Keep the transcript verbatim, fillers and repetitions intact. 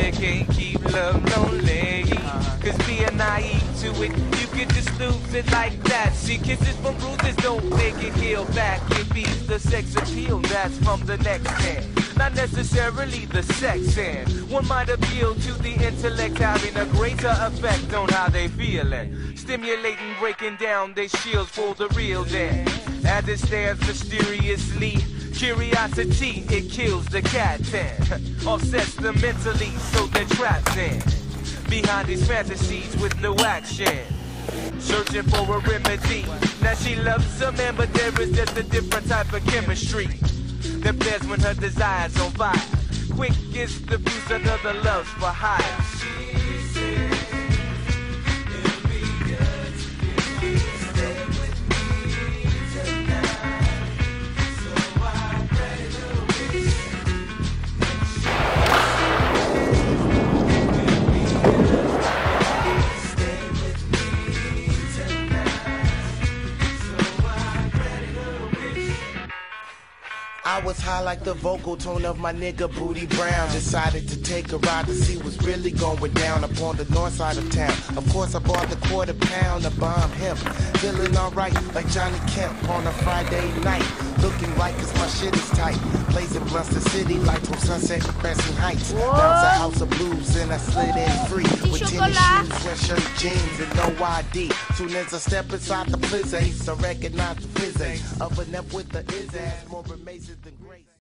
they can't keep love lonely. Cause being naive to it, you could just lose it like that. See, kisses from bruises don't make it heal back. It be the sex appeal that's from the next hand, not necessarily the sex end. One might appeal to the intellect, having a greater effect on how they feeling. Stimulating, breaking down their shields for the real dead. As it stands mysteriously, curiosity, it kills the cat then. Offsets them mentally, so they're trapped in behind these fantasies with no action. Searching for a remedy. Now she loves a man, but there is just a different type of chemistry that flares when her desire's on fire. Quick is the bruise under the lust for hire. She said it'll be good if you stay with me tonight. So I pray the wish. Stay with me tonight. So I pray the wish. I was high like the vocal tone of my nigga Booty Brown. Decided to take a ride to see what's really going down up on the north side of town. Of course I bought the quarter pound of bomb hemp. Feeling alright like Johnny Kemp on a Friday night. Looking right cause my shit is tight. Blazing blunts the city lights from Sunset to Crescent Heights. Bounce a house of blues and I slid in free. With tennis shoes, sweatshirt, jeans and no I D. Soon as I step inside the place, I recognize the physics of a nep with the is ass. More amazing than grace.